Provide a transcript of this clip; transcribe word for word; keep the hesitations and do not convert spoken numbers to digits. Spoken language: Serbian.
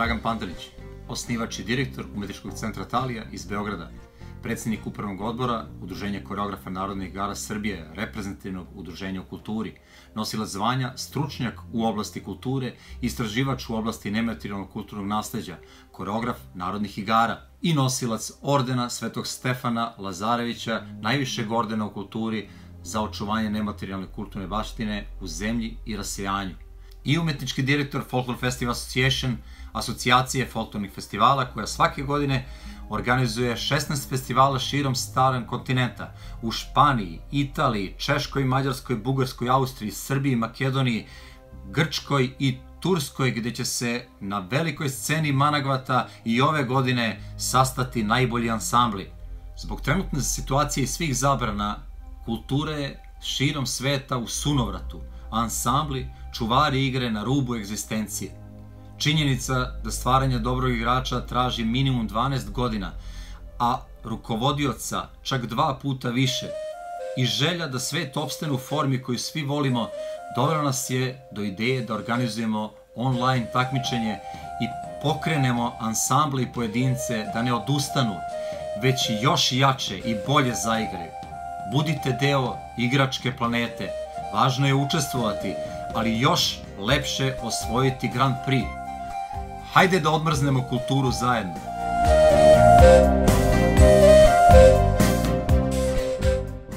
Dragan Pantelic, osnivač i direktor Umetničkog centra Talija iz Beograda, predsjednik upravnog odbora Udruženja koreografa Narodnih igara Srbije, reprezentativnog udruženja u kulturi, nosilac zvanja stručnjak u oblasti kulture, istraživač u oblasti nematerijalnog kulturnog nasleđa, koreograf Narodnih igara i nosilac ordena Svetog Stefana Lazarevića, najvišeg ordena u kulturi za očuvanje nematerijalne kulturne baštine u zemlji i rasejanju. I umetnički direktor Folklore Festival Association, asocijacije folklornih festivala koja svake godine organizuje šesnaest festivala širom starog kontinenta u Španiji, Italiji, Češkoj, Mađarskoj, Bugarskoj, Austriji, Srbiji, Makedoniji, Grčkoj i Turskoj, gdje će se na velikoj sceni Managvata i ove godine sastati najbolji ansambli. Zbog trenutne situacije i svih zabrana, kulture širom sveta u sunovratu, ansambli, čuvari igre na rubu egzistencije. Činjenica da stvaranje dobrog igrača traži minimum dvanaest godina, a rukovodioca čak dva puta više, i želja da svet opstane u formi koju svi volimo, dovela nas je do ideje da organizujemo online takmičenje i pokrenemo ansamble i pojedince da ne odustanu, već još jače i bolje zaigraju. Budite deo igračke planete, važno je učestvovati, ali još lepše osvojiti Grand Prix. Hajde da odmrznemo kulturu zajedno.